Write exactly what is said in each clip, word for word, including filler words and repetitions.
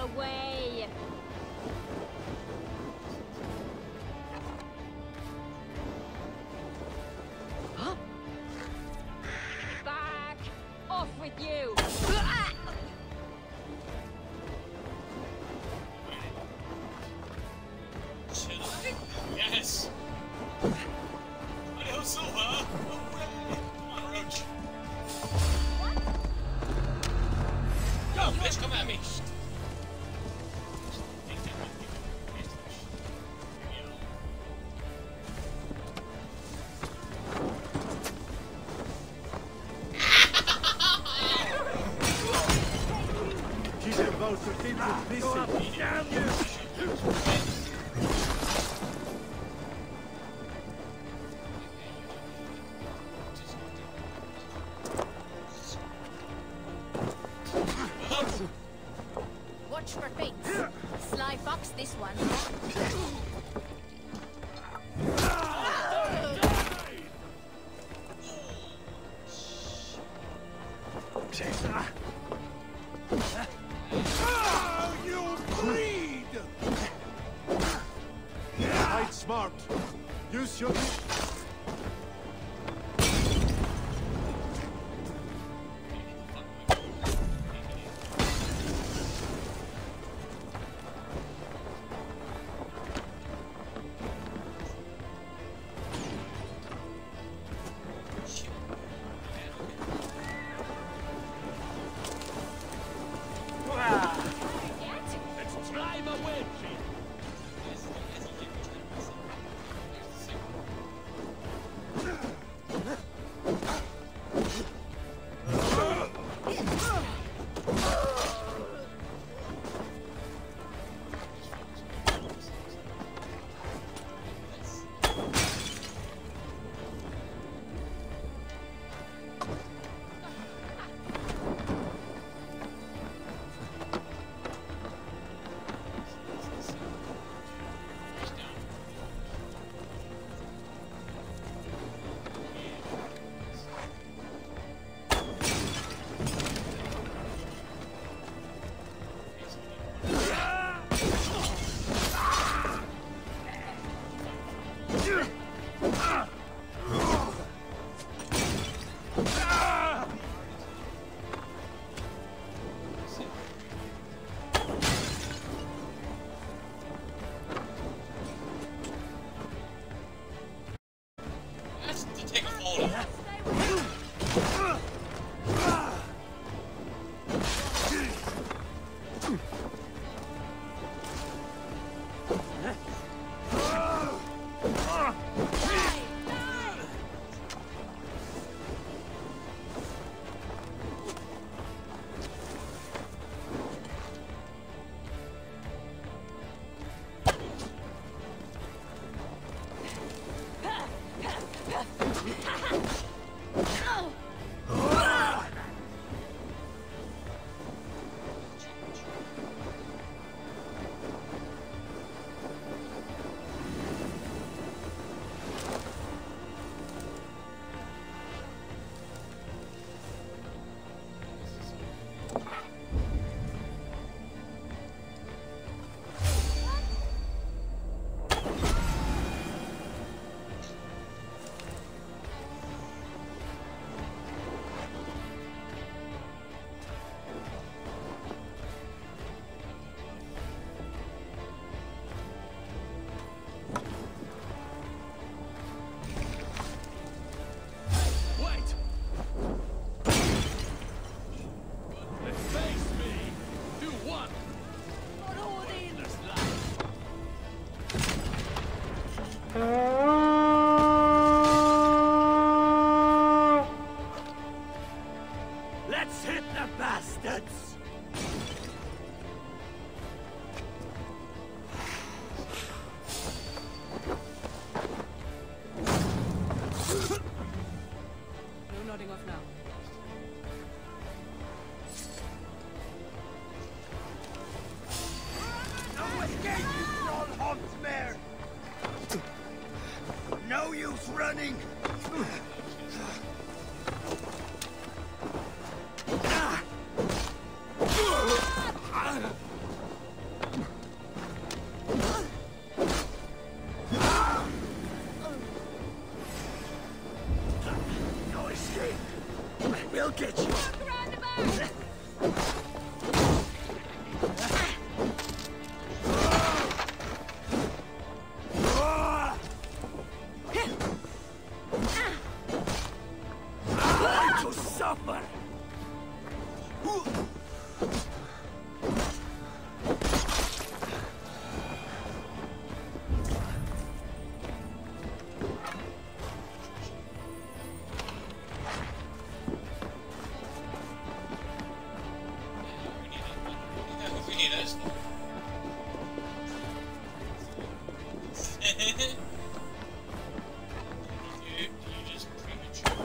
away! Huh? Back! Off with you! Yes! Hello, Silver! Away! Come on, Roach! Go, bitch, come at me! Keep it close, so keep it busy. Damn you! Watch for fates. Sly fox this one. Oh, you breed! Fight smart. Use your... Let's drive away! Let's hit the bastards! No nodding off now. No escape, you troll huntsmare! No use running! To suffer! We need us. you, you just premature.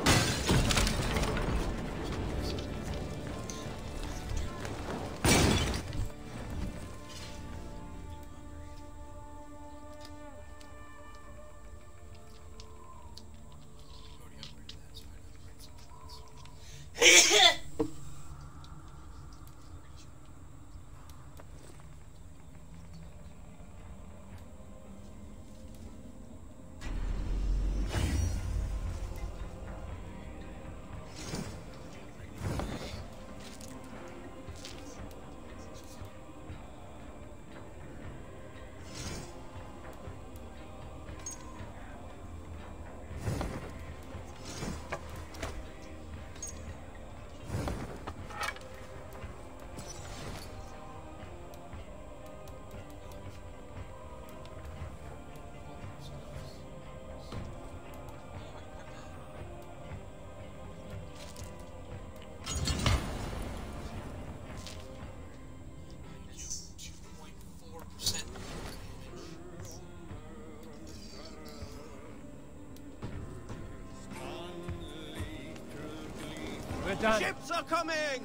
We're done. Ships are coming!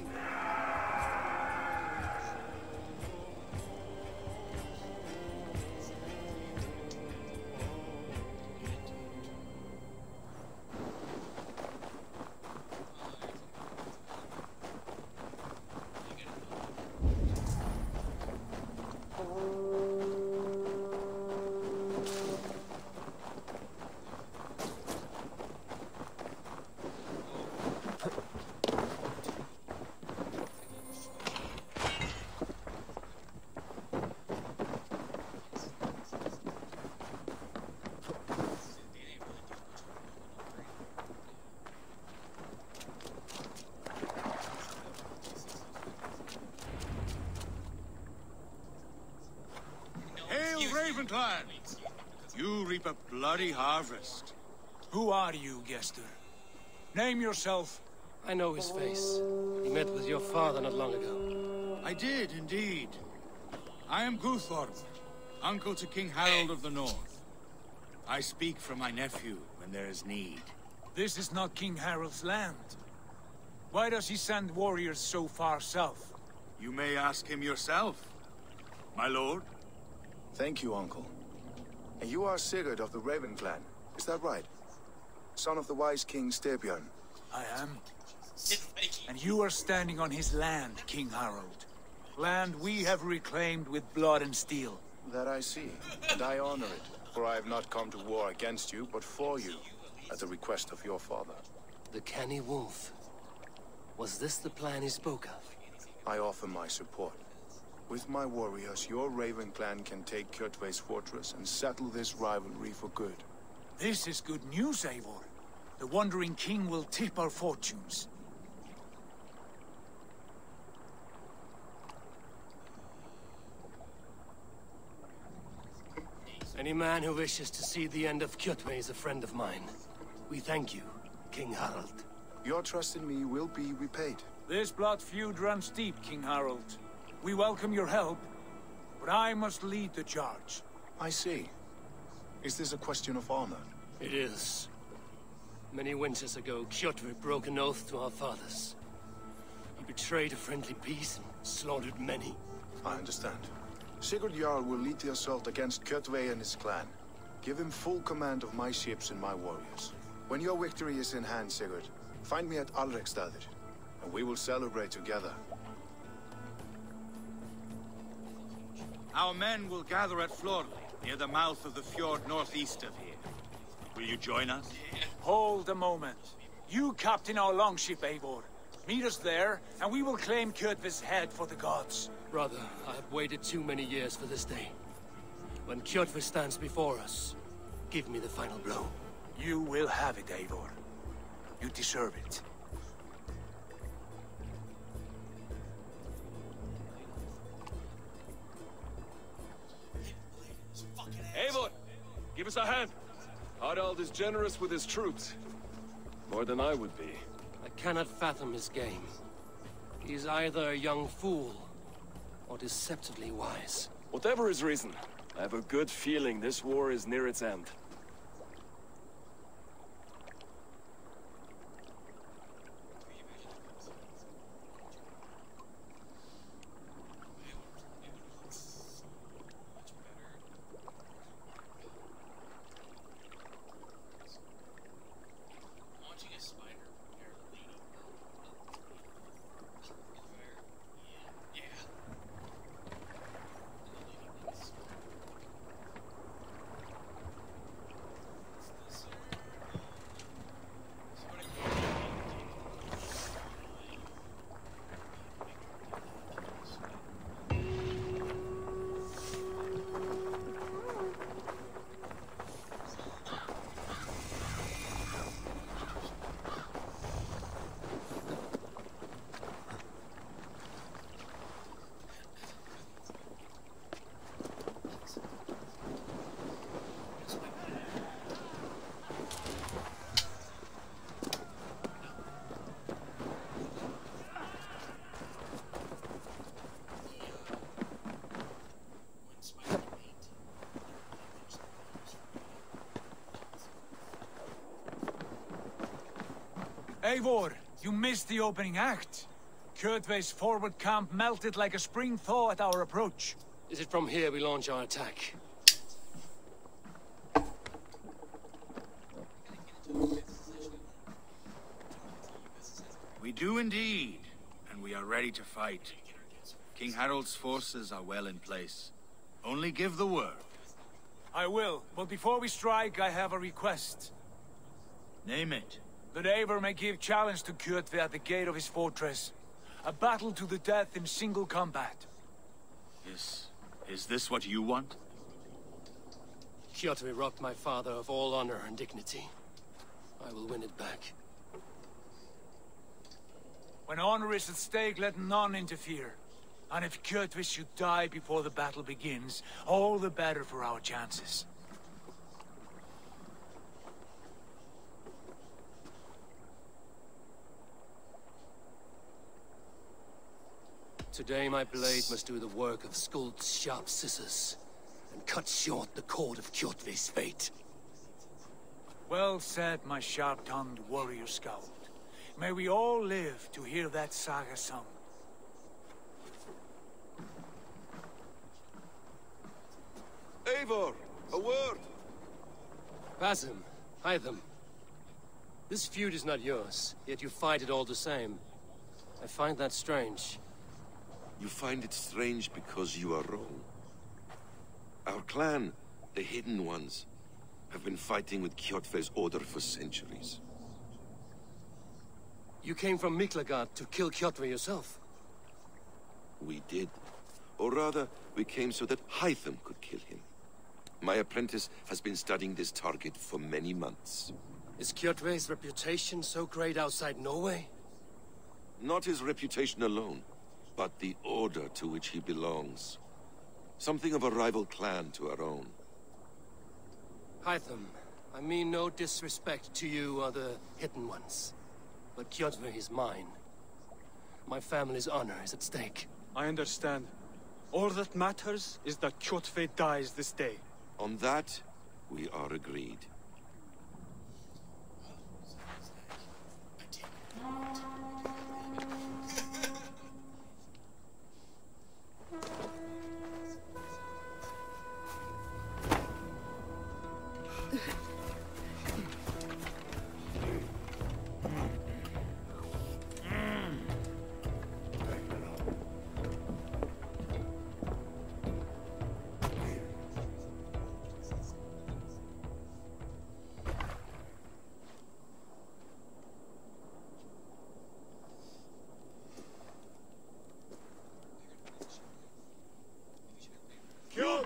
Ravenclan, you reap a bloody harvest. Who are you, Gester? Name yourself. I know his face. He met with your father not long ago. I did, indeed. I am Guthorm, uncle to King Harold of the North. I speak for my nephew when there is need. This is not King Harold's land. Why does he send warriors so far south? You may ask him yourself, my lord. Thank you, uncle. And you are Sigurd of the Raven clan, is that right? Son of the wise king Styrbjörn. I am. And you are standing on his land, King Harold. Land we have reclaimed with blood and steel. That I see, and I honor it, for I have not come to war against you, but for you, at the request of your father. The canny wolf. Was this the plan he spoke of? I offer my support. With my warriors, your Raven clan can take Kjotve's fortress and settle this rivalry for good. This is good news, Eivor. The Wandering King will tip our fortunes. Any man who wishes to see the end of Kjotve is a friend of mine. We thank you, King Harald. Your trust in me will be repaid. This blood feud runs deep, King Harold. We welcome your help, but I must lead the charge. I see. Is this a question of honor? It is. Many winters ago, Kjotve broke an oath to our fathers. He betrayed a friendly peace and slaughtered many. I understand. Sigurd Jarl will lead the assault against Kjotve and his clan. Give him full command of my ships and my warriors. When your victory is in hand, Sigurd, find me at Alrekstadir, and we will celebrate together. Our men will gather at Florley, near the mouth of the fjord northeast of here. Will you join us? Hold a moment. You captain our longship, Eivor. Meet us there, and we will claim Kjotve's head for the gods. Brother, I have waited too many years for this day. When Kjotve stands before us, give me the final blow. You will have it, Eivor. You deserve it. Eivor, give us a hand. Harald is generous with his troops. More than I would be. I cannot fathom his game. He is either a young fool, or deceptively wise. Whatever his reason, I have a good feeling this war is near its end. Eivor, you missed the opening act. Kjotve's forward camp melted like a spring thaw at our approach. Is it from here we launch our attack? We do indeed, and we are ready to fight. King Harold's forces are well in place. Only give the word. I will, but before we strike, I have a request. Name it. That Eivor may give challenge to Kjotve at the gate of his fortress. A battle to the death in single combat. Is... is this what you want? Kjotve robbed my father of all honor and dignity. I will win it back. When honor is at stake, let none interfere. And if Kjotve should die before the battle begins, all the better for our chances. Today my blade must do the work of Skuld's sharp scissors, and cut short the cord of Kjotve's fate. Well said, my sharp-tongued warrior scout. May we all live to hear that saga sung. Eivor, a word! Basim, Hytham. This feud is not yours, yet you fight it all the same. I find that strange. You find it strange because you are wrong. Our clan, the Hidden Ones, have been fighting with Kjotve's order for centuries. You came from Miklagard to kill Kjotve yourself? We did. Or rather, we came so that Hytham could kill him. My apprentice has been studying this target for many months. Is Kjotve's reputation so great outside Norway? Not his reputation alone, but the order to which he belongs. Something of a rival clan to our own. Hytham, I mean no disrespect to you or the Hidden Ones. But Kjotve is mine. My family's honor is at stake. I understand. All that matters is that Kjotve dies this day. On that, we are agreed.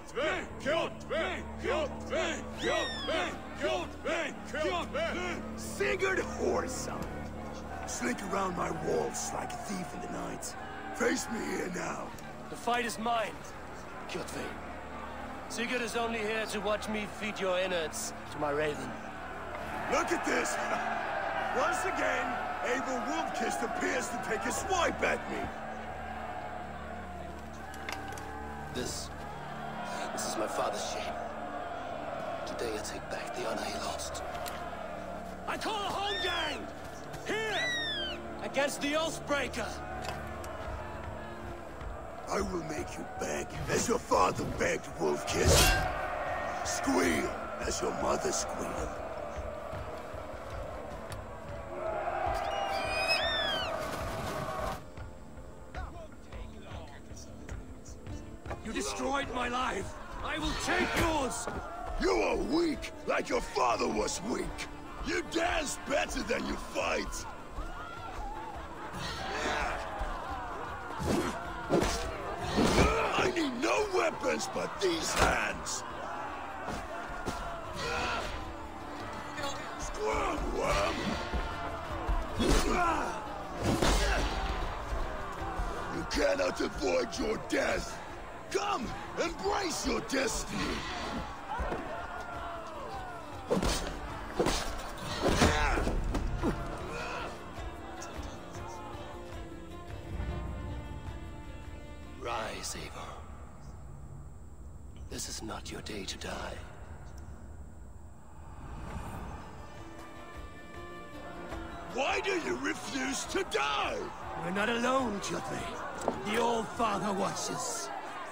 Kjotve! Kjotve! Kjotve! Kjotve! Kjotve! Kjotve! Sigurd Whoreson! Slink around my walls like a thief in the night. Face me here now. The fight is mine, Kjotve. Sigurd is only here to watch me feed your innards to my raven. Look at this! Once again, Abel Wolfkist appears to take a swipe at me. This... This is my father's shame. Today I take back the honor he lost. I call a home gang! Here! Against the Oathbreaker! I will make you beg, as your father begged, Wolfkist. Squeal, as your mother squealed. You destroyed my life! I will take yours! You are weak, like your father was weak. You dance better than you fight. I need no weapons but these hands. Squirm worm. You cannot avoid your death. Come, embrace your destiny. Rise, Abel. This is not your day to die. Why do you refuse to die? We're not alone, Kjotve. The Old Father watches.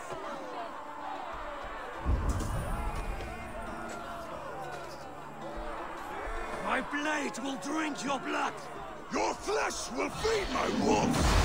My blade will drink your blood! Your flesh will feed my wolf!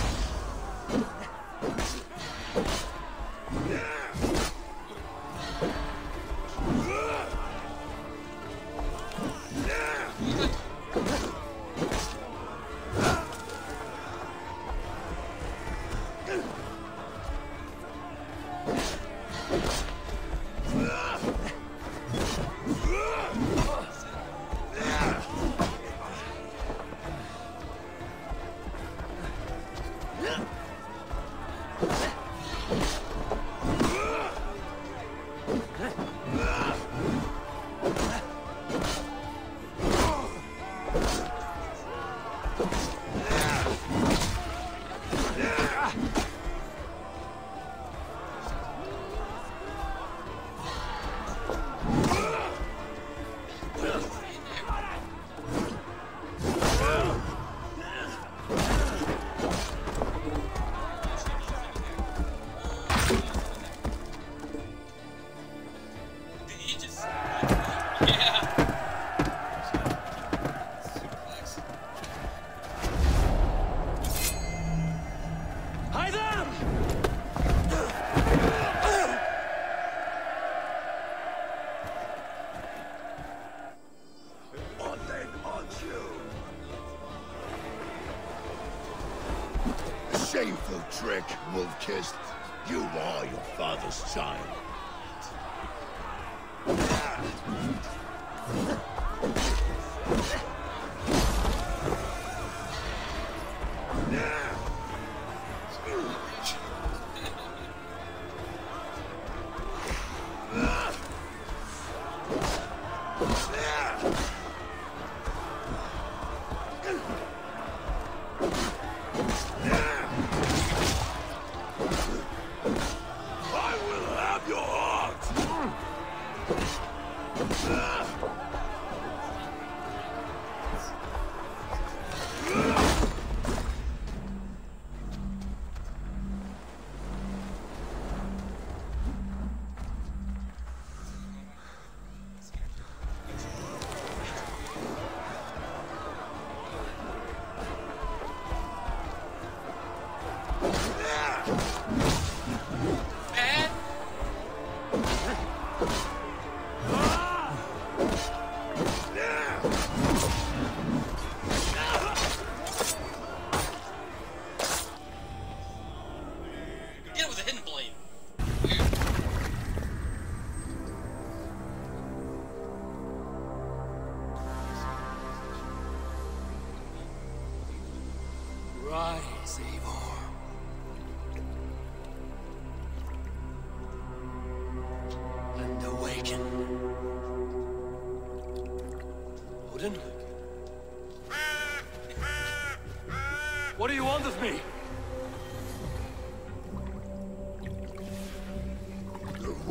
Shameful trick, Wolfkist. You are your father's child.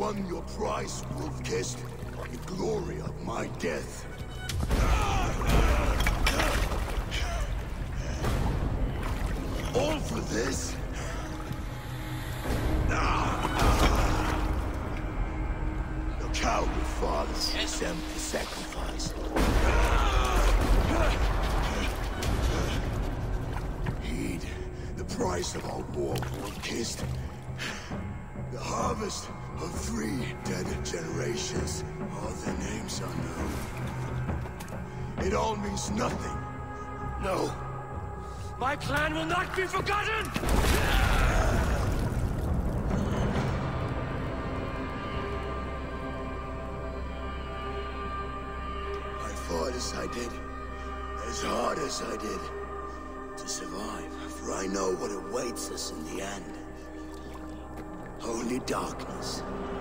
won your prize, wolf-kissed. The glory of my death. All for this? Your cowardly fathers exempt the sacrifice. Heed the price of our war, wolf-kissed. The harvest of three dead generations. All their names unknown. It all means nothing. No. My clan will not be forgotten! I fought as I did, as hard as I did, to survive, for I know what awaits us in the end. Only darkness.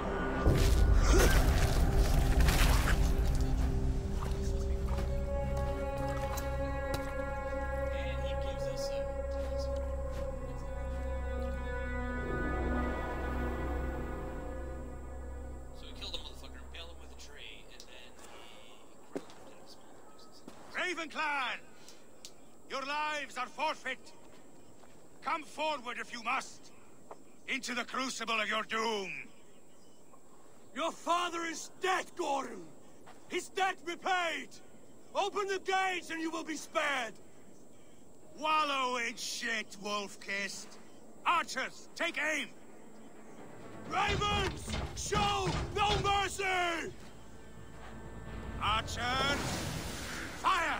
Clan! Your lives are forfeit! Come forward if you must! Into the crucible of your doom! Your father is dead, Gordon! His debt repaid! Open the gates and you will be spared! Wallow in shit, wolf-kissed! Archers, take aim! Ravens! Show no mercy! Archers, fire!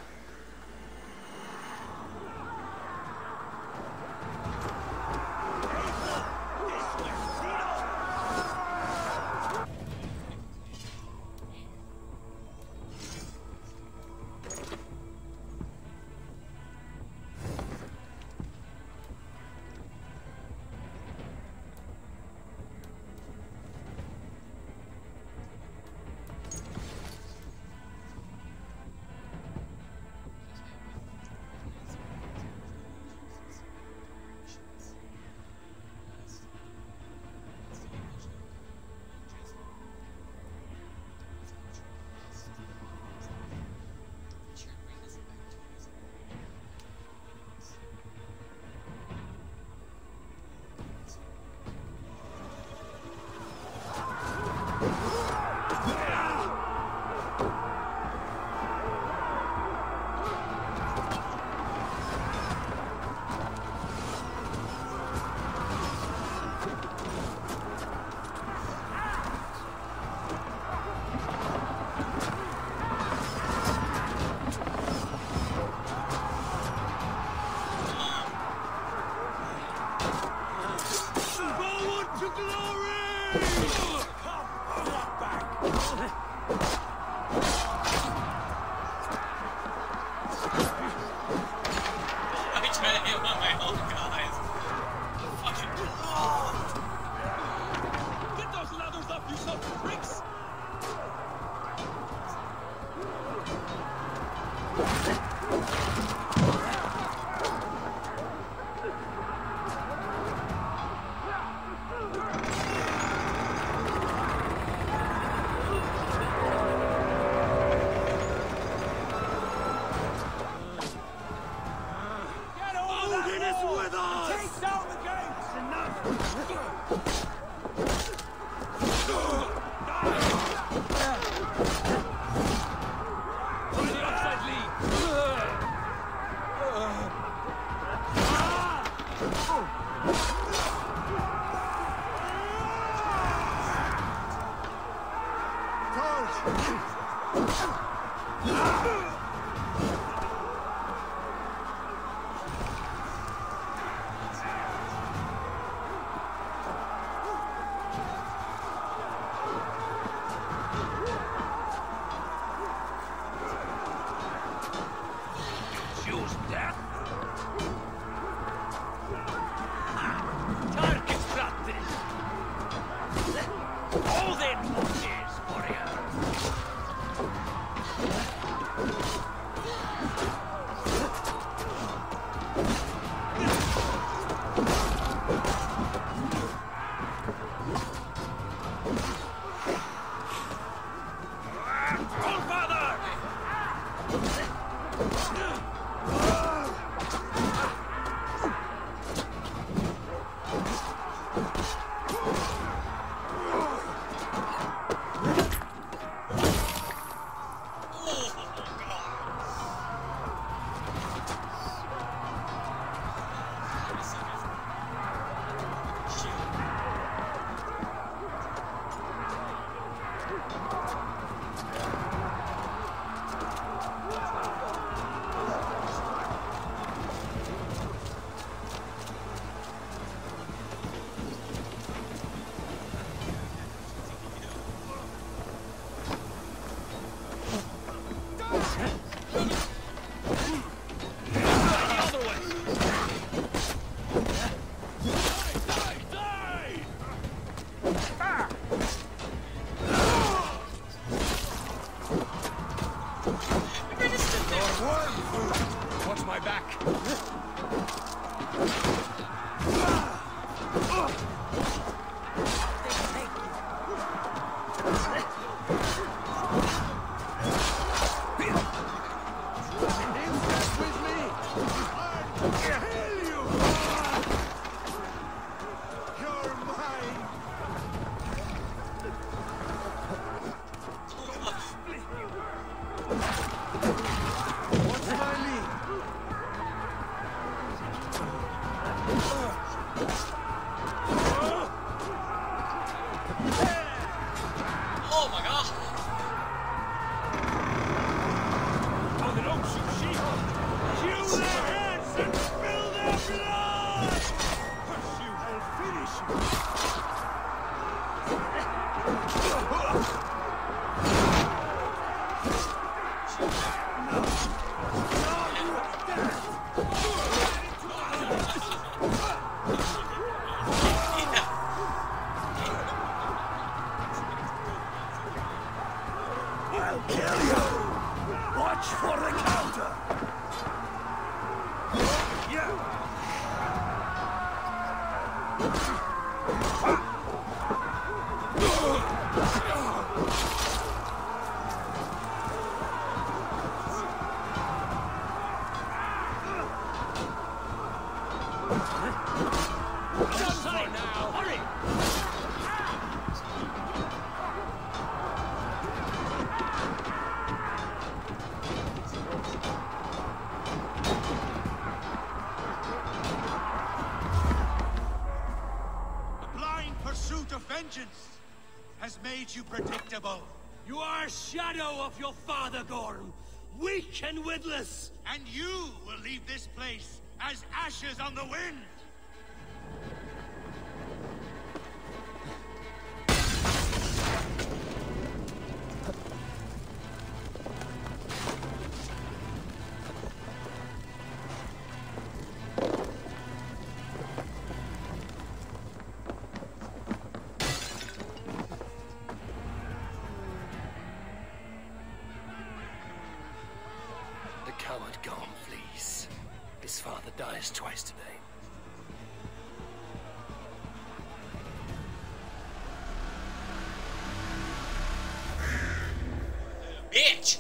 has made you predictable. You are a shadow of your father, Gorm. Weak and witless. And you will leave this place as ashes on the wind. Coward Gorm flees. His father dies twice today. Bitch!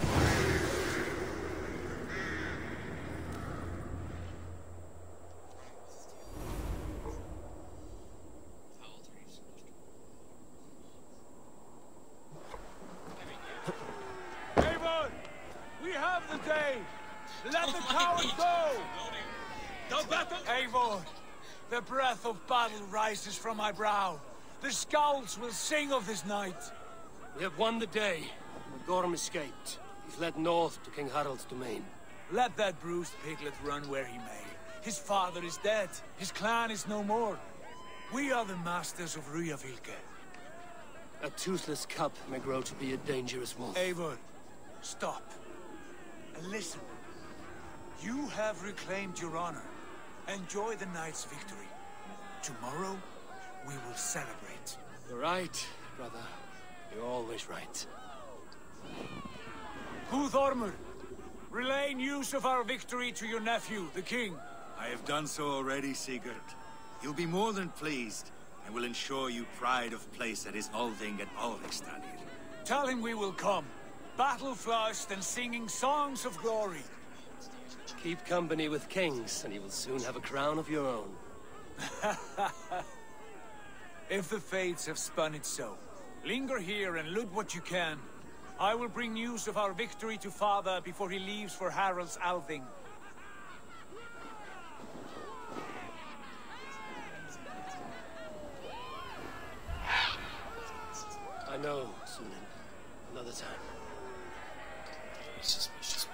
The day. Let the coward go! The battle... Eivor, the breath of battle rises from my brow. The scouts will sing of this night. We have won the day, but Gorm escaped. He's fled north to King Harald's domain. Let that bruised piglet run where he may. His father is dead. His clan is no more. We are the masters of Ryjavilke. A toothless cub may grow to be a dangerous wolf. Eivor, stop. And listen, you have reclaimed your honor. Enjoy the night's victory. Tomorrow, we will celebrate. You're right, brother. You're always right. Guthormur, relay news of our victory to your nephew, the king. I have done so already, Sigurd. He'll be more than pleased, and will ensure you pride of place at his Althing and Alvingstadir. Tell him we will come. Battle-flushed and singing songs of glory. Keep company with kings, and you will soon have a crown of your own. If the fates have spun it so, linger here and loot what you can. I will bring news of our victory to father before he leaves for Harald's Althing. I know, Sunan. Another time. Suspicious.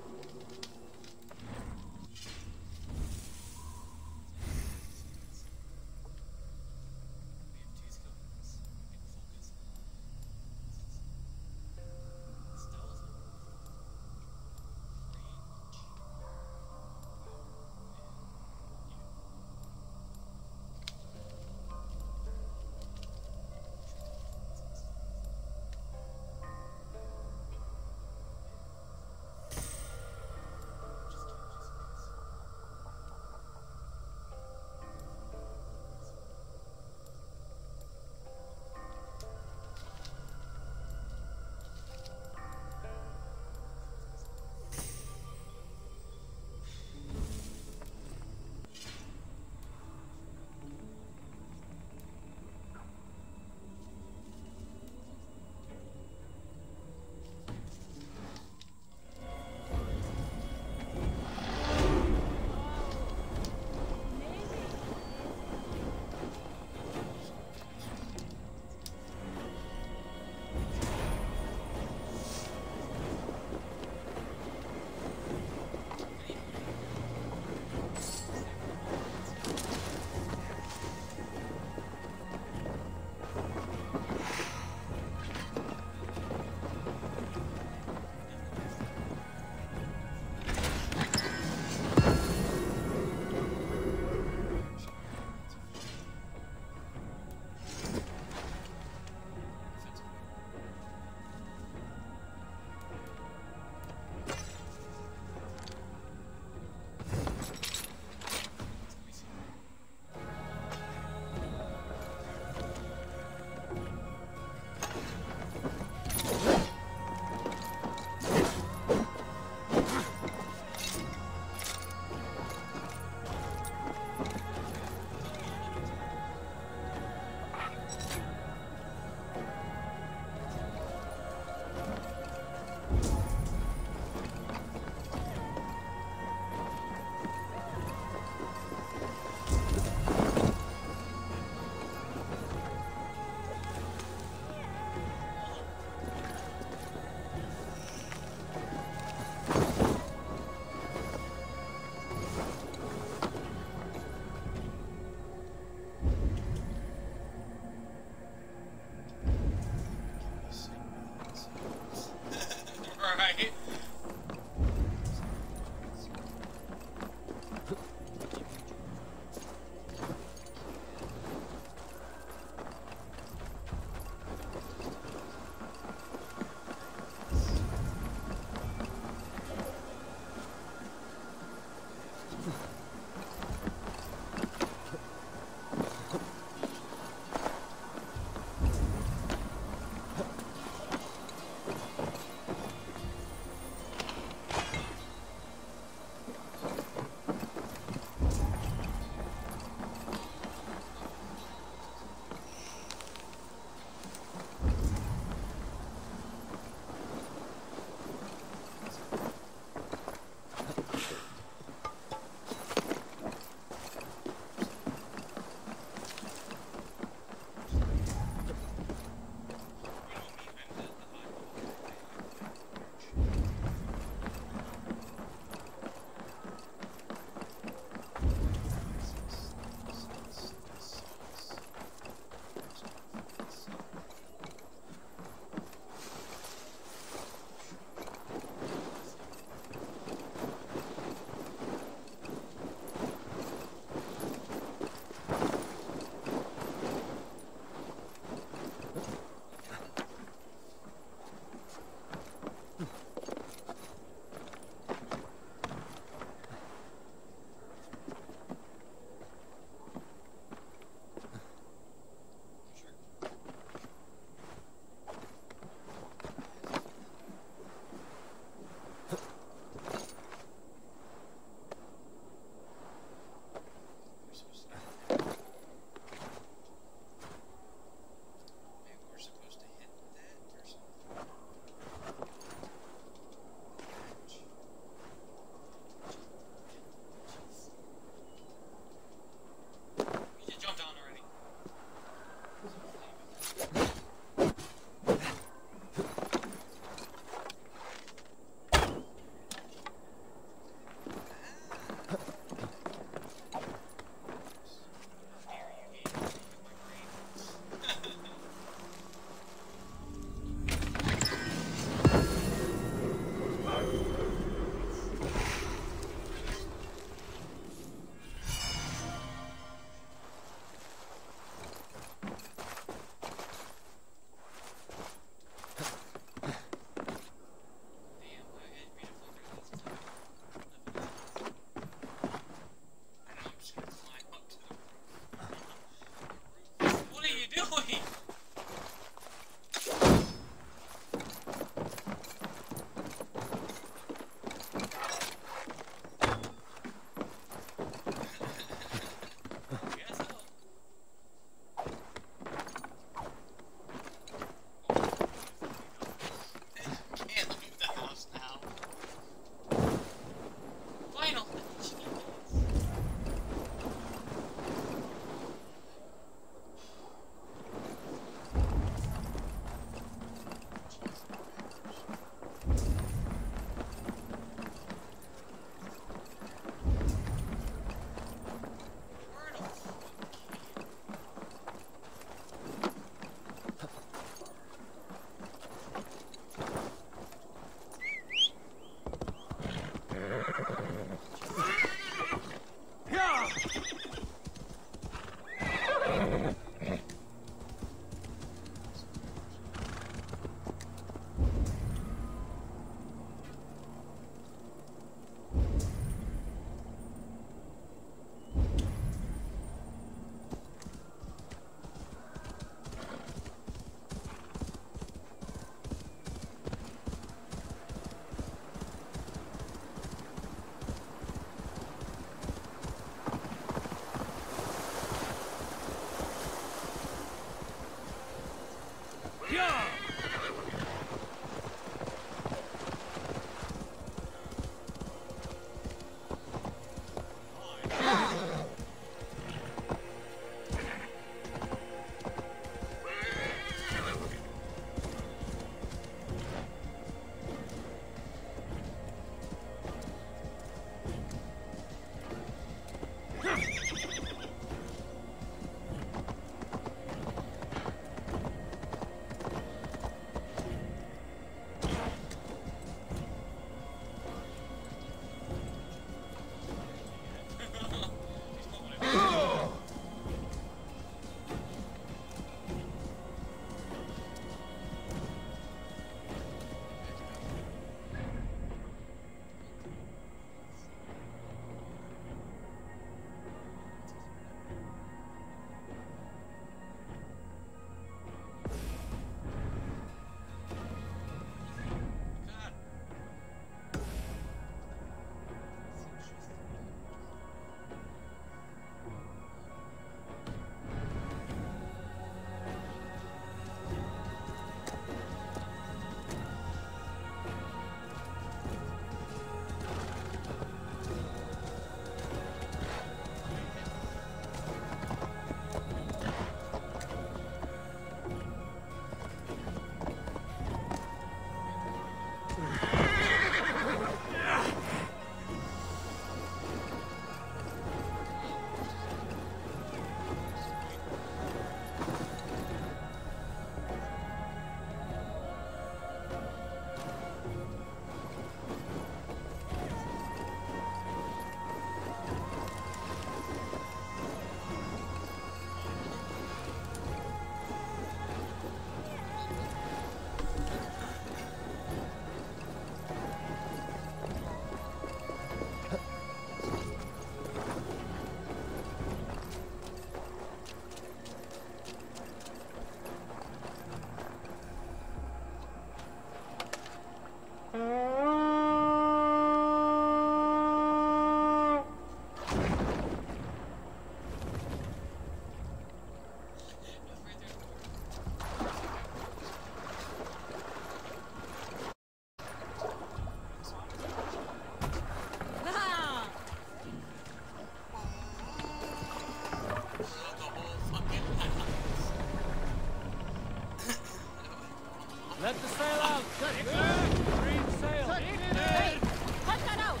Let the sail out! Green sail! Hey, cut that out!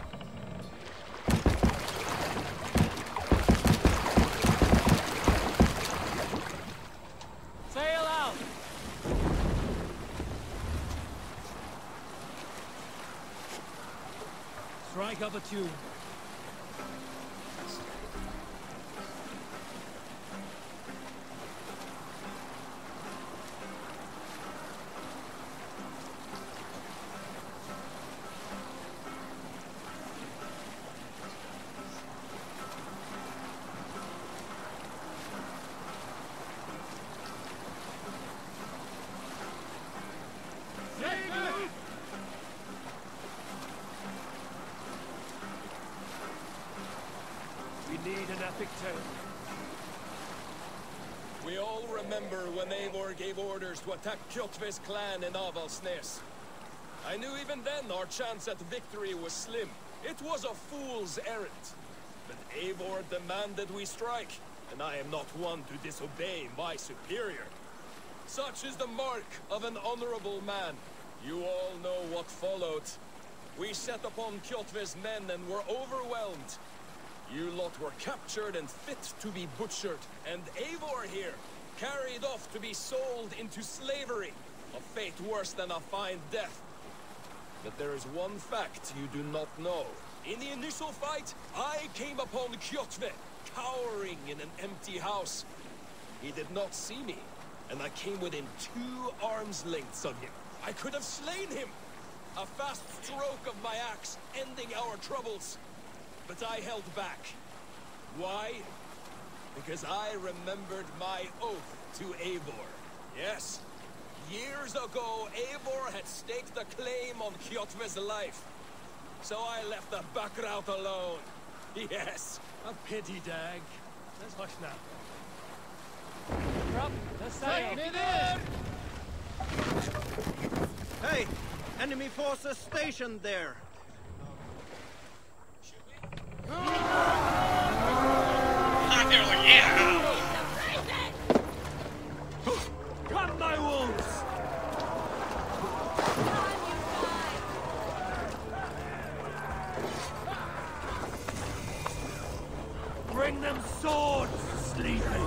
Sail out! Strike up a tune. We need an epic tale. We all remember when Eivor gave orders to attack Kjotve's clan in Avaldsnes. I knew even then our chance at victory was slim. It was a fool's errand. But Eivor demanded we strike, and I am not one to disobey my superior. Such is the mark of an honorable man. You all know what followed. We set upon Kjotve's men and were overwhelmed. You lot were captured and fit to be butchered, and Eivor here, carried off to be sold into slavery, a fate worse than a fine death. But there is one fact you do not know. In the initial fight, I came upon Kjotve, cowering in an empty house. He did not see me, and I came within two arms lengths of him. I could have slain him! A fast stroke of my axe, ending our troubles. But I held back. Why? Because I remembered my oath to Eivor. Yes, years ago, Eivor had staked a claim on Kjotve's life. So I left the back route alone. Yes. A pity, Dag. Let's hush now. Drop the sail. Hey! Enemy forces stationed there! They're like, yeah! Cut my wounds! Bring them swords, sleeping!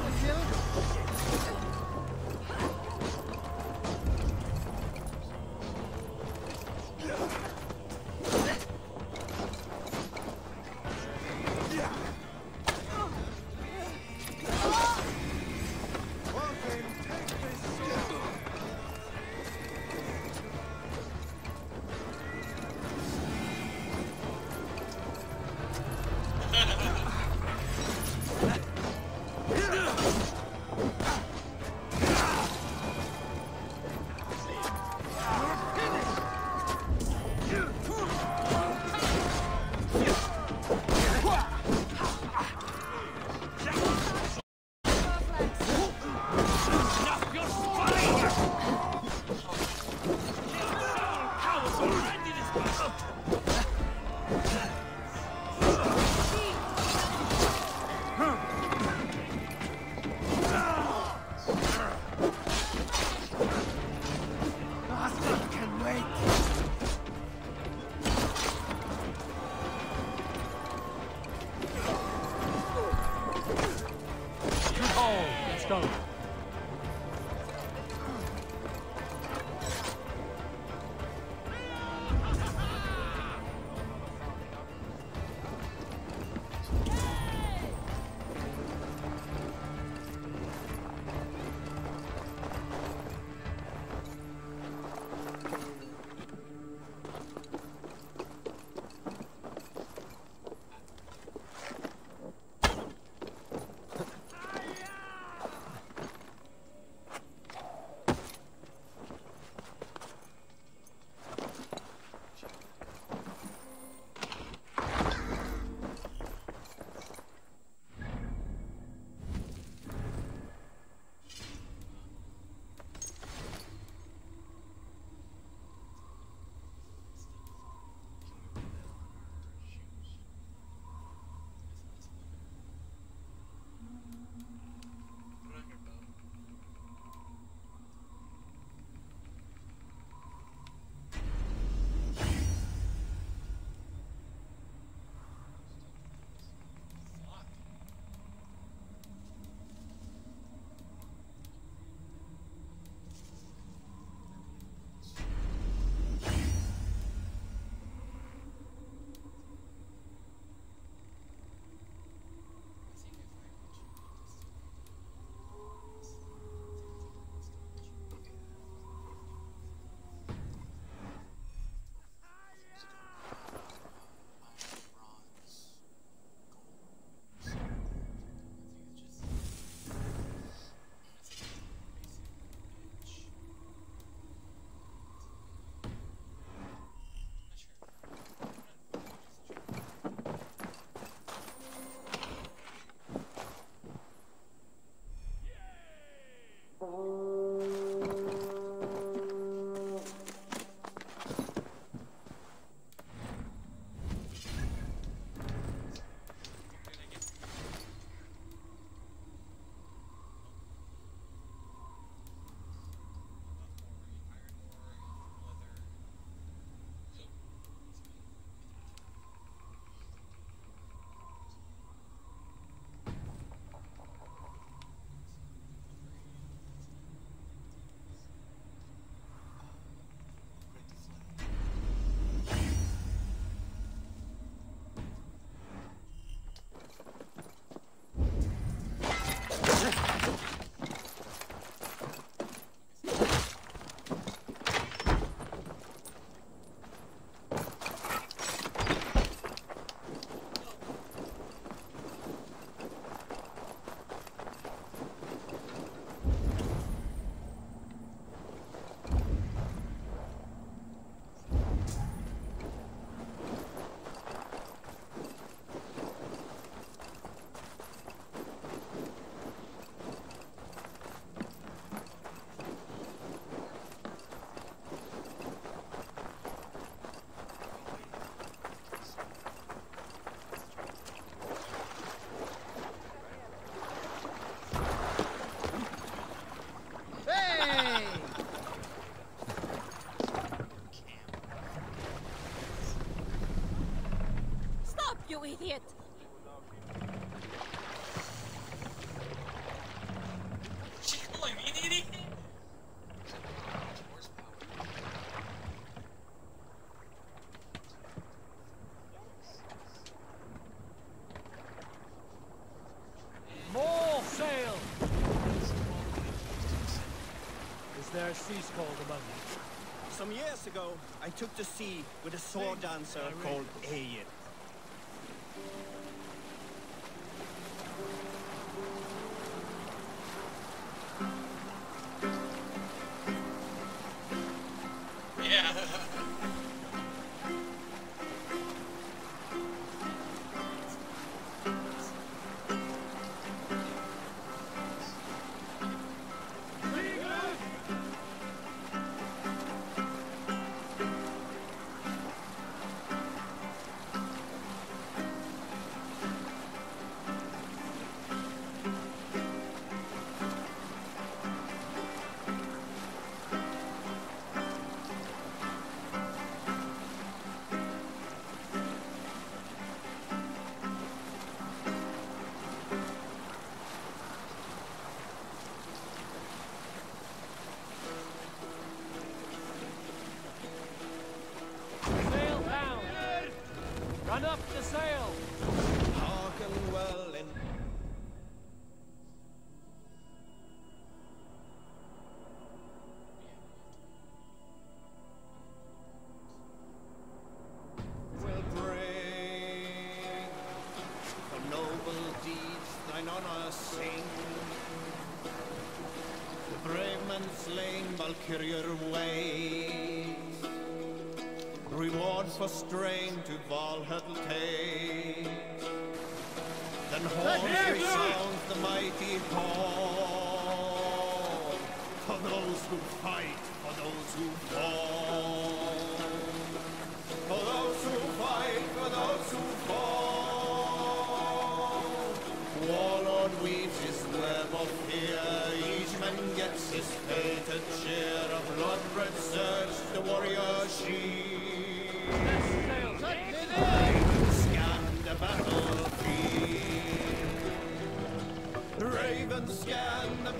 Go. there sea called among you? Some years ago, I took to sea with a sword dancer called AVENGED. Yeah. Run up the sail! Hearken well in... Will bring for noble deeds thine honor sing. The brave man slain Valkyrier ways. Reward for strain to Valhalla take. Then horns resound the mighty call. For those who fight, for those who fall. For those who fight, for those who fall. Warlord weaves his web of fear. Each man gets his fated share of blood-red surge, the warrior shield. Scan the battlefield. Ravens scan the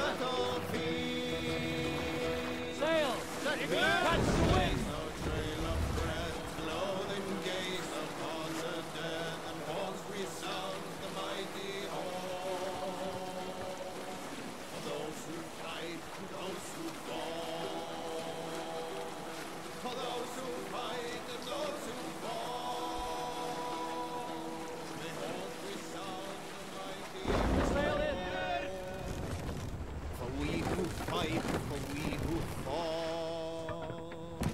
battlefield. Sail! Catch the wind! No trail of breath, clothing gaze upon the dead, and horns resound the mighty horn. For those who fight, for those who fall. For those who fight and those who fall. The horns resound the mighty horn. Sail in! For we who fight, for we who fall.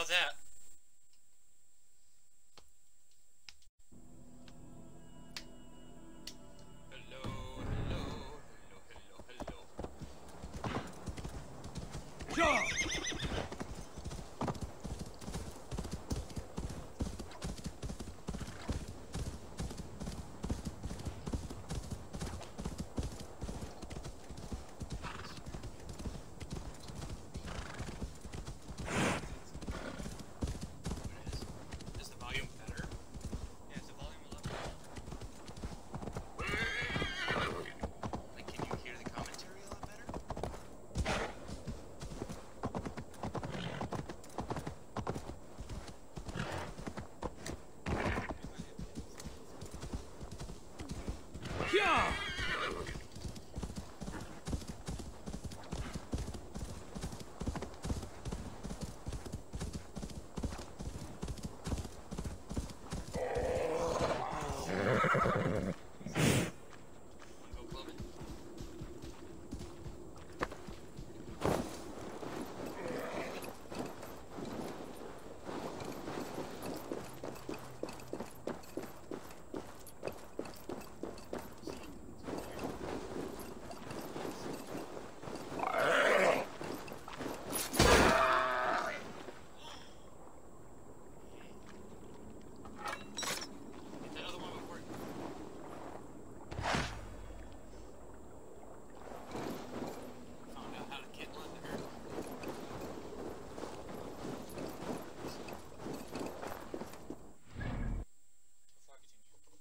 How's that? Hello, hello, hello, hello, hello. Jump! Is the volume better? Yeah, is the volume a lot better? Like, can you hear the commentary a lot better? Yeah! Go clubbing? Get that other one before it- Found out how to get one there. Before I continue.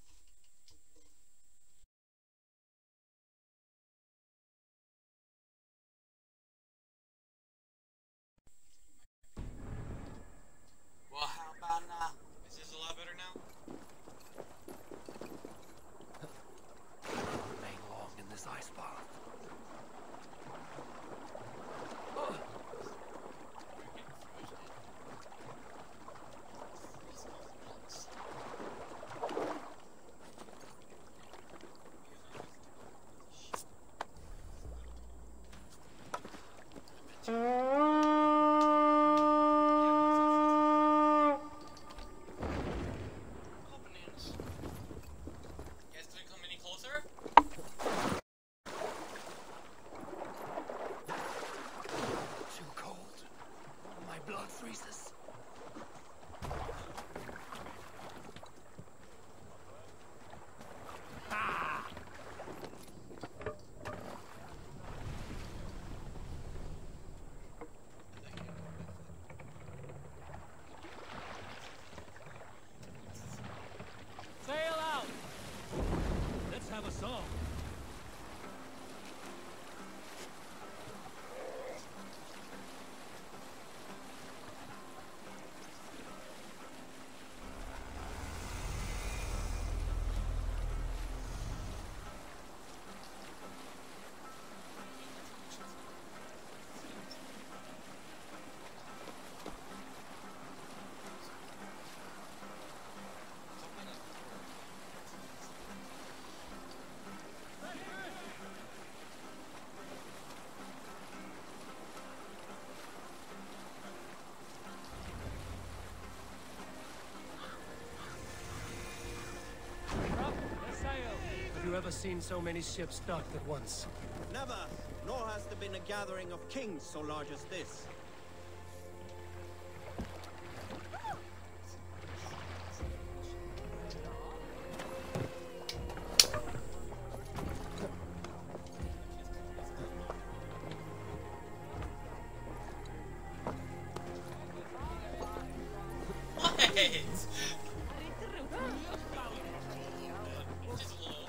Well, how about now? Is this a lot better now? Remain long in this ice bath. Oh, bananas. You guys couldn't come any closer? Too cold. My blood freezes. Sail out! Let's have a song. Have you ever seen so many ships docked at once? Never, nor has there been a gathering of kings so large as this. What? Just a little.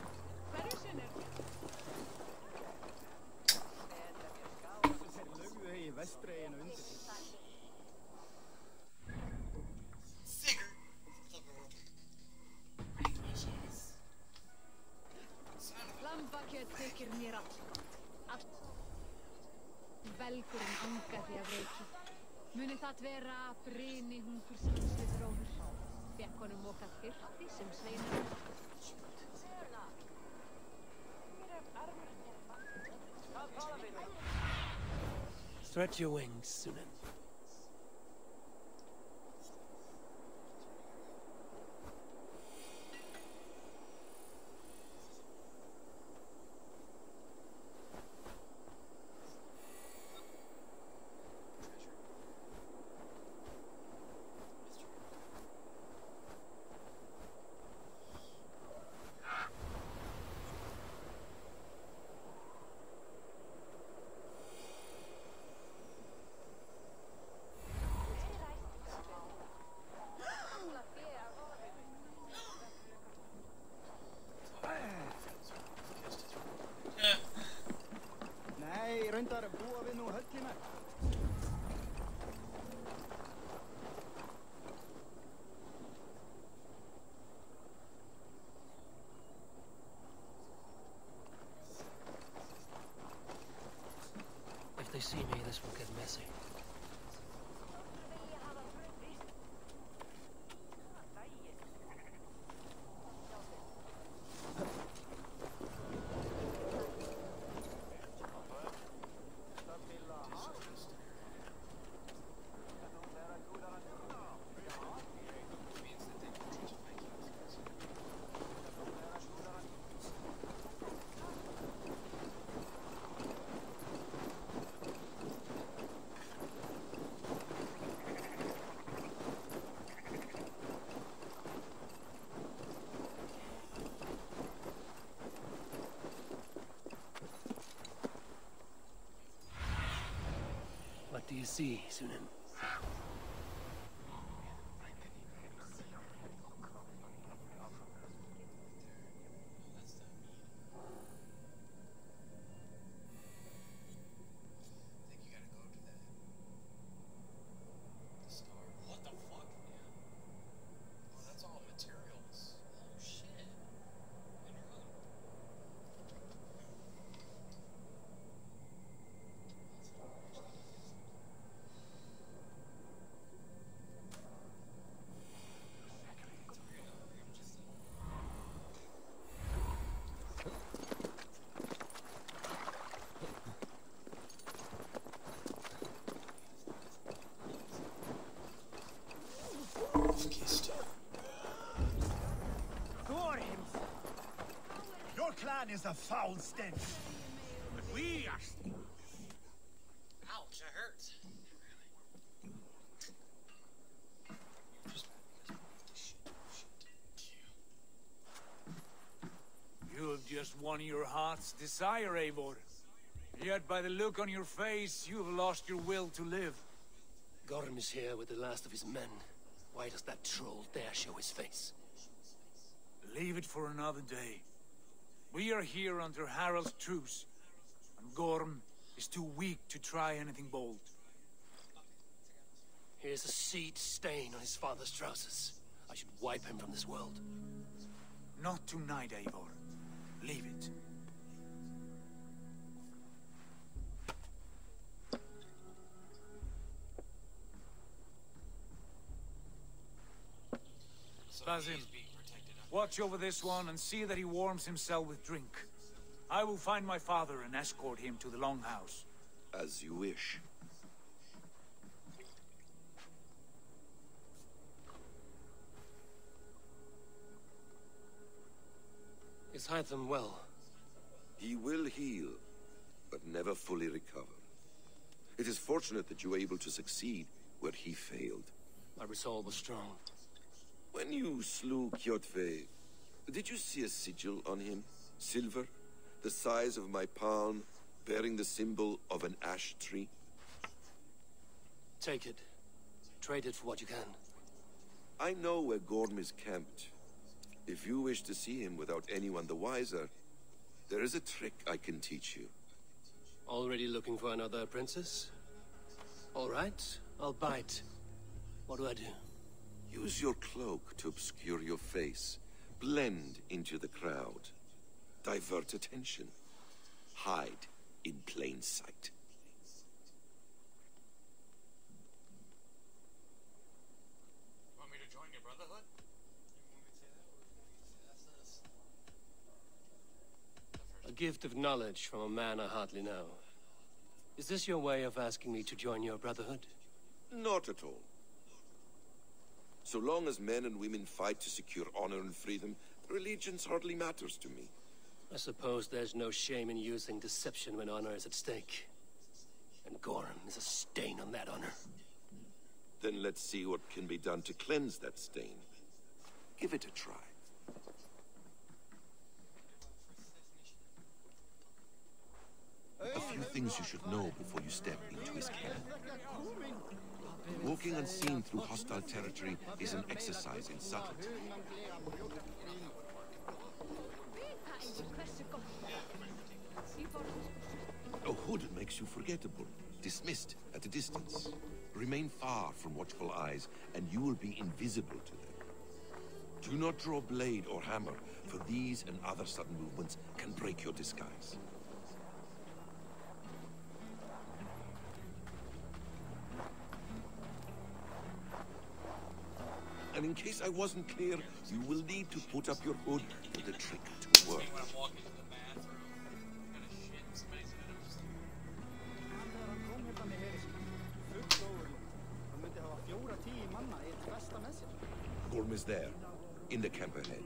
Sigurd. Lambakjöt þykir mér allt gott. Allt. Velgurinn angaði af reiki. Muni það vera bryni hungursans við róður. Fékk honum mokað hirti sem sveinar. Stretch your wings, Sunan. see me, this will get messy. What do you see, Sunan? Your clan is a foul stench. But we are... Ouch, it hurts. You have just won your heart's desire, Eivor. Yet by the look on your face, you have lost your will to live. Gorm is here with the last of his men. Why does that troll dare show his face? Leave it for another day. We are here under Harald's truce, and Gorm is too weak to try anything bold. Here's a seed stain on his father's trousers. I should wipe him from this world. Not tonight, Eivor. Leave it. Basim, watch over this one and see that he warms himself with drink. I will find my father and escort him to the Longhouse. As you wish. Is Hytham well? He will heal, but never fully recover. It is fortunate that you were able to succeed where he failed. My resolve was strong. When you slew Kjotve, did you see a sigil on him? Silver, the size of my palm, bearing the symbol of an ash tree? Take it. Trade it for what you can. I know where Gorm is camped. If you wish to see him without anyone the wiser, there is a trick I can teach you. Already looking for another princess? All right, I'll bite. What do I do? Use your cloak to obscure your face. Blend into the crowd. Divert attention. Hide in plain sight. Want me to join your brotherhood? A gift of knowledge from a man I hardly know. Is this your way of asking me to join your brotherhood? Not at all. So long as men and women fight to secure honor and freedom, allegiance hardly matters to me. I suppose there's no shame in using deception when honor is at stake. And Gorm is a stain on that honor. Then let's see what can be done to cleanse that stain. Give it a try. A few things you should know before you step into his camp. Walking unseen through hostile territory is an exercise in subtlety. A hood makes you forgettable, dismissed at a distance. Remain far from watchful eyes, and you will be invisible to them. Do not draw blade or hammer, for these and other sudden movements can break your disguise. And in case I wasn't clear, you will need to put up your hood for the trick to work. When I'm walking to the bathroom, what kind of shit? Somebody said it was. Gorm is there, in the camp ahead.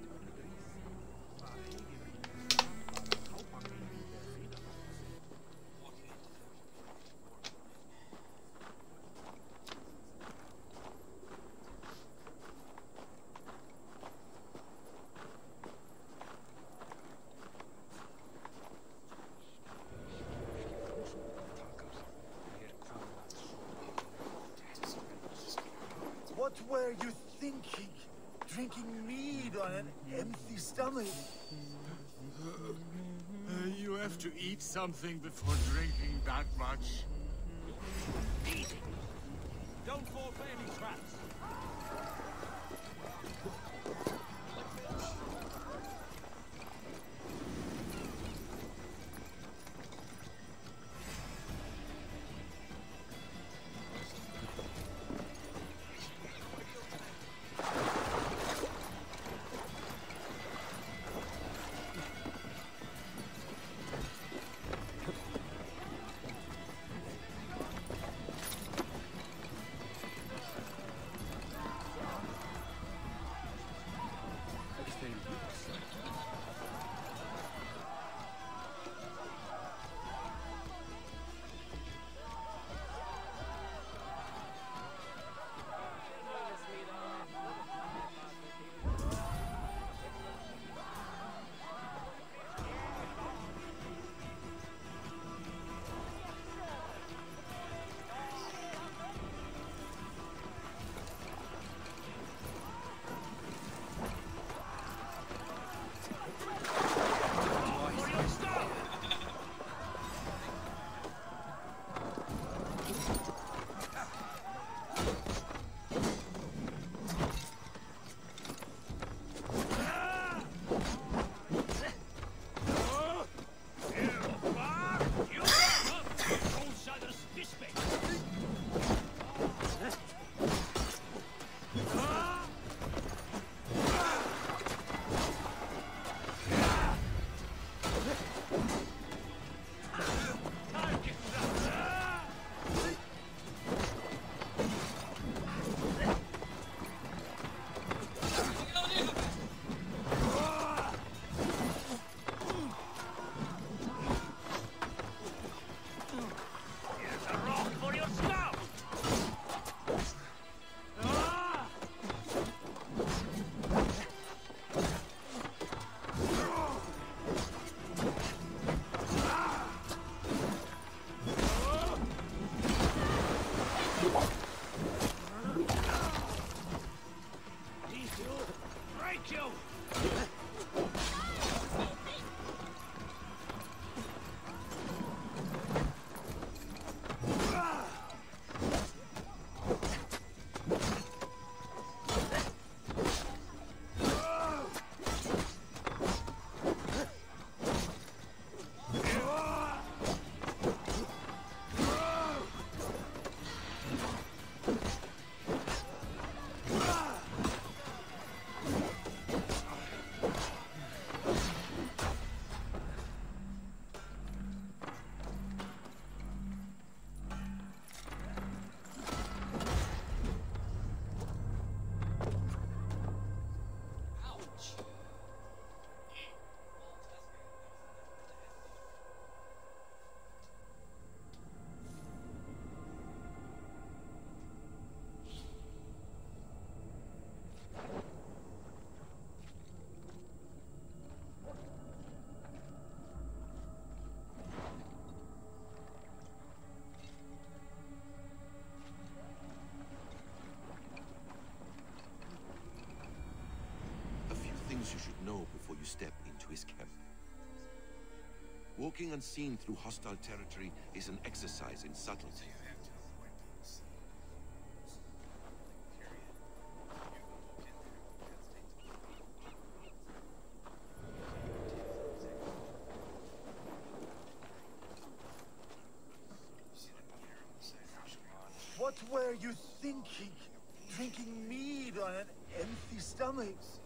What were you thinking? Drinking mead on an empty stomach? Uh, you have to eat something before drinking that much. Easy. Don't fall for any traps. You should know before you step into his camp. Walking unseen through hostile territory is an exercise in subtlety. What were you thinking? Drinking mead on an empty stomachs.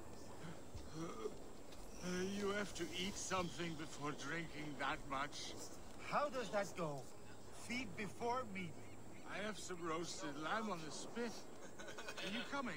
Uh, you have to eat something before drinking that much. How does that go? Feed before meat. I have some roasted lamb on the spit. Are you coming?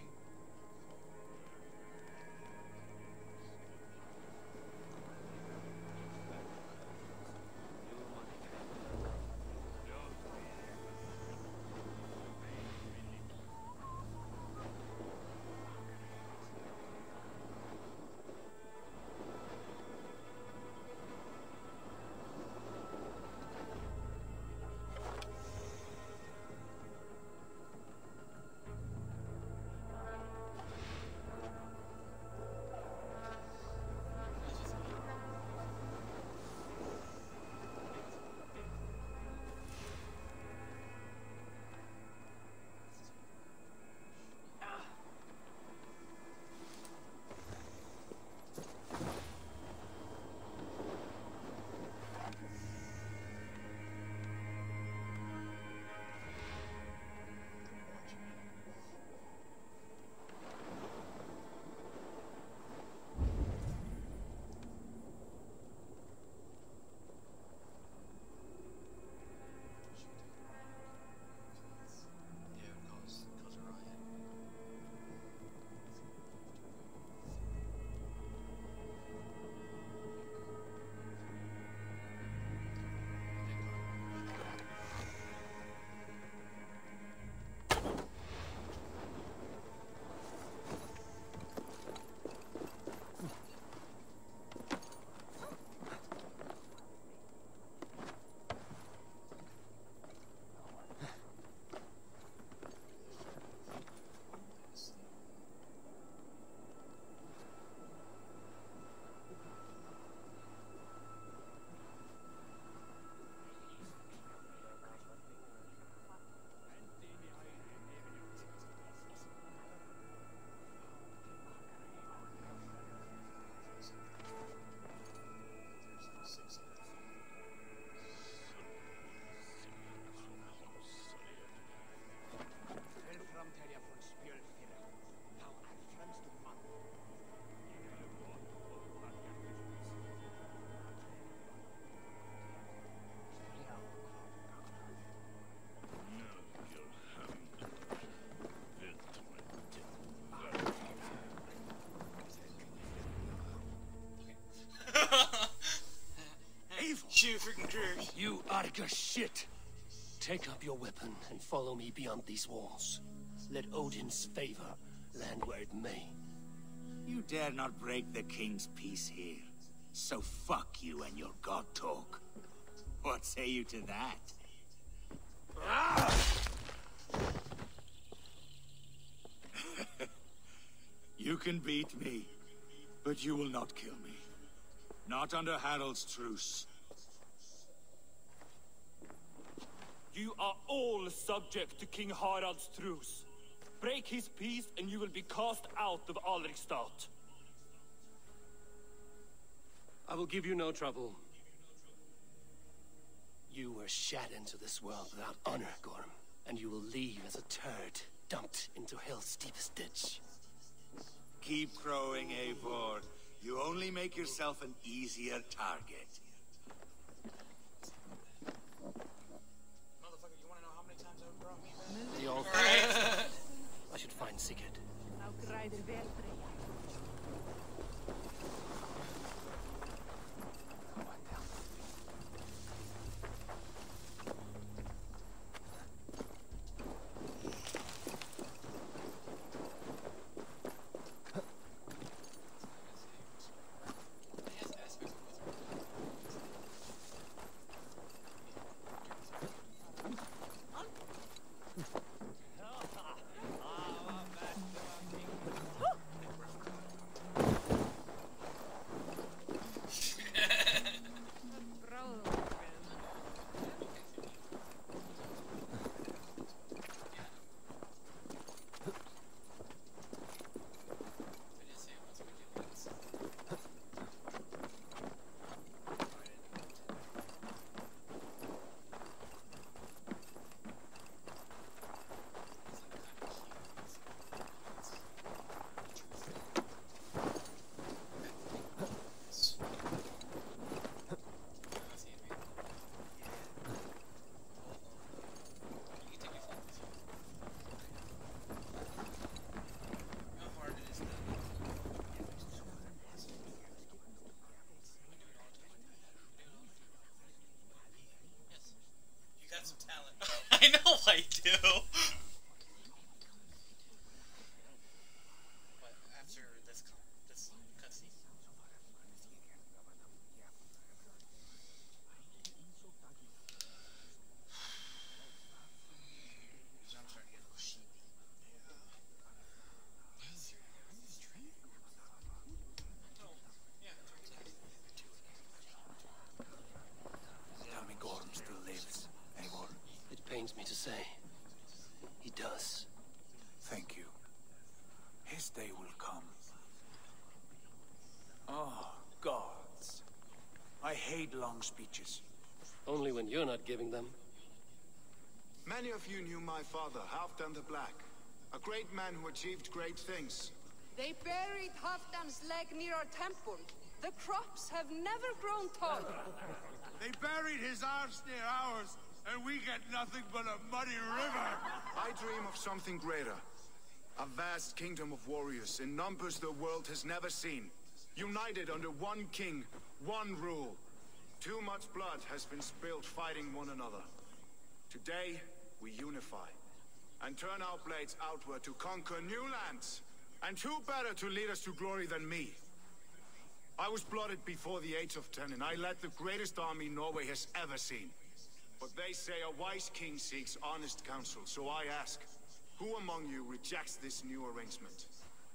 Shoot freaking jerk. You Arga shit! Take up your weapon and follow me beyond these walls. Let Odin's favor land where it may. You dare not break the king's peace here. So fuck you and your god talk. What say you to that? Ah! You can beat me, but you will not kill me. Not under Harald's truce. You are all subject to King Harald's truce. Break his peace and you will be cast out of Alrikstad. I will give you no trouble. You were shat into this world without honor, Gorm, and you will leave as a turd dumped into hell's deepest ditch. Keep crowing, Eivor. You only make yourself an easier target. Motherfucker, you wanna know how many times I brought me back? The old right. I should find Sigurd. some talent, bro. I know I do. But after this, this cutscene. I'm starting to get a little sheepy. Tell me Gorm still lives, Eivor. It pains me to say. He does. Thank you. His day will come. Oh, gods. I hate long speeches. Only when you're not giving them. Many of you knew my father, Halfdan the Black. A great man who achieved great things. They buried Halfdan's leg near our temple. The crops have never grown tall. They buried his arse near ours, and we get nothing but a muddy river. I dream of something greater. A vast kingdom of warriors in numbers the world has never seen. United under one king, one rule. Too much blood has been spilled fighting one another. Today, we unify. And turn our blades outward to conquer new lands. And who better to lead us to glory than me? I was blooded before the age of ten, and I led the greatest army Norway has ever seen. But they say a wise king seeks honest counsel, so I ask, who among you rejects this new arrangement?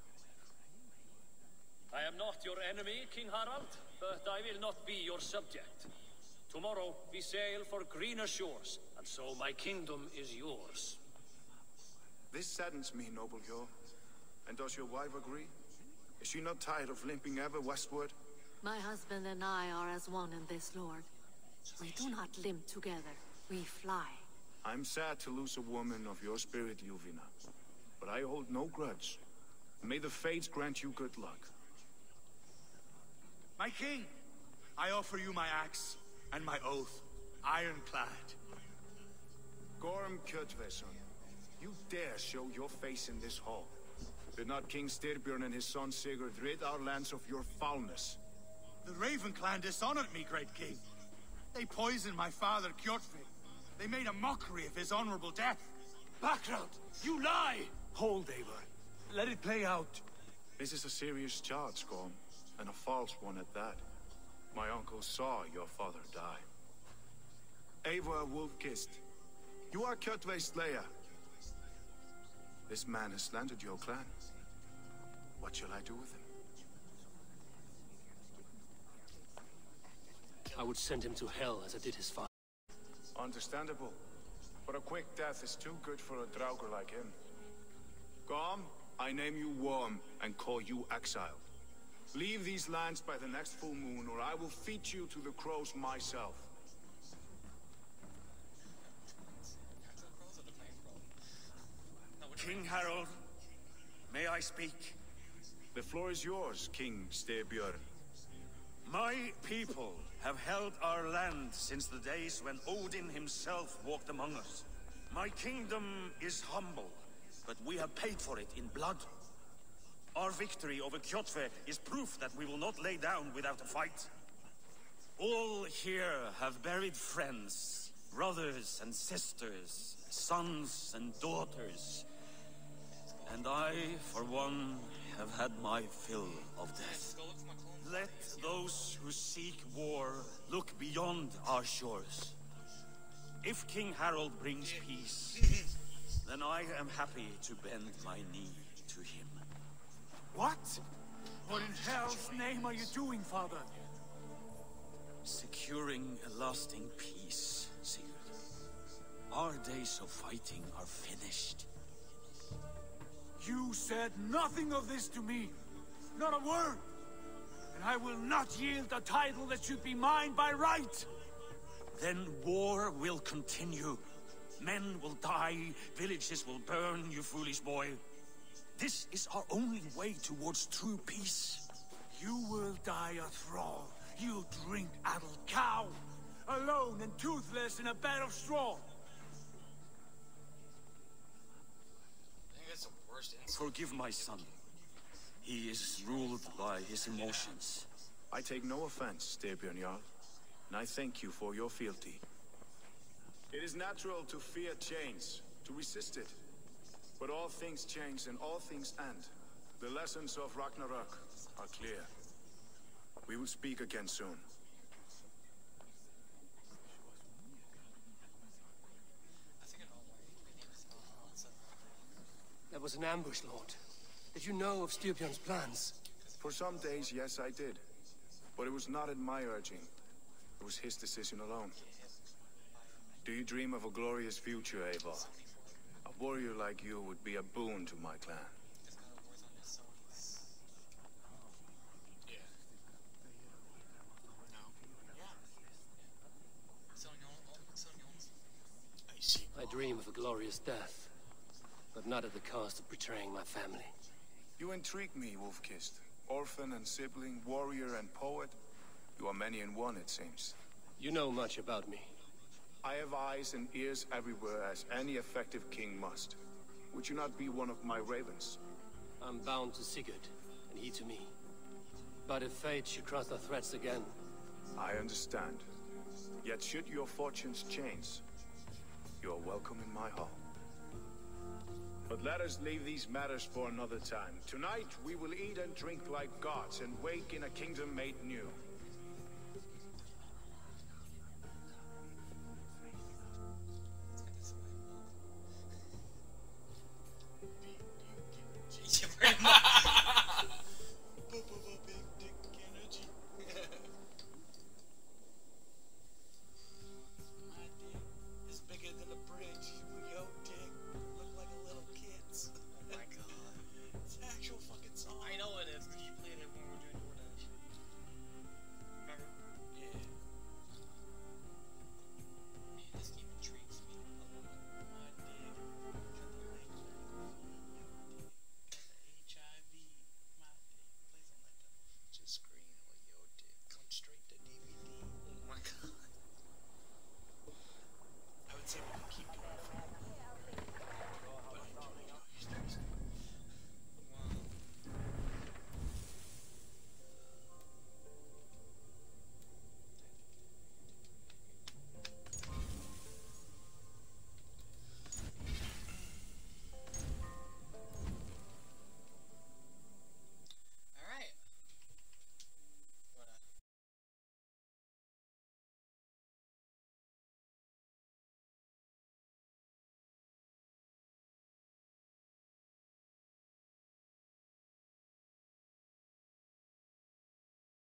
I am not your enemy, King Harald, but I will not be your subject. Tomorrow we sail for greener shores, and so my kingdom is yours. This saddens me, noble Hjor. And does your wife agree? Is she not tired of limping ever westward? My husband and I are as one in this, Lord. We do not limp together. We fly. I'm sad to lose a woman of your spirit, Yuvina. But I hold no grudge. May the fates grant you good luck. My king, I offer you my axe and my oath, ironclad. Gorm Kjotveson, you dare show your face in this hall. Did not King Styrbjörn and his son Sigurd rid our lands of your foulness? The Raven clan dishonored me, great king. They poisoned my father, Kjotve. They made a mockery of his honorable death. Background! You lie! Hold, Eivor. Let it play out. This is a serious charge, Gorm, and a false one at that. My uncle saw your father die. Eivor Wolf-Kissed, you are Kjotve's slayer. This man has slandered your clan. What shall I do with him? I would send him to hell as I did his father. Understandable. But a quick death is too good for a Draugr like him. Gorm, I name you Worm and call you exiled. Leave these lands by the next full moon, or I will feed you to the crows myself. King Harold, may I speak? The floor is yours, King Styrbjörn. My people have held our land since the days when Odin himself walked among us. My kingdom is humble, but we have paid for it in blood. Our victory over Kjotve is proof that we will not lay down without a fight. All here have buried friends, brothers and sisters, sons and daughters. And I, for one, have had my fill of death. Let those who seek war look beyond our shores. If King Harold brings peace, then I am happy to bend my knee to him. What? What in hell's name are you doing, father? Securing a lasting peace, Sigurd. Our days of fighting are finished. You said nothing of this to me. Not a word. And I will not yield a title that should be mine by right. Then war will continue. Men will die, villages will burn, you foolish boy. This is our only way towards true peace. You will die a thrall. You drink-addled cow. Alone and toothless in a bed of straw. Forgive my son. He is ruled by his emotions. I take no offense, Styrbjörn Jarl, and I thank you for your fealty. It is natural to fear change, to resist it. But all things change and all things end. The lessons of Ragnarok are clear. We will speak again soon. That was an ambush, Lord. Did you know of Styrbjörn's plans? For some days, yes, I did. But it was not at my urging. It was his decision alone. Do you dream of a glorious future, Eivor? A warrior like you would be a boon to my clan. I dream of a glorious death, but not at the cost of betraying my family. You intrigue me, Wolf-Kissed. Orphan and sibling, warrior and poet. You are many in one, it seems. You know much about me. I have eyes and ears everywhere, as any effective king must. Would you not be one of my ravens? I'm bound to Sigurd, and he to me. But if fate should cross our threads again... I understand. Yet should your fortunes change, you are welcome in my hall. But let us leave these matters for another time. Tonight, we will eat and drink like gods and wake in a kingdom made new.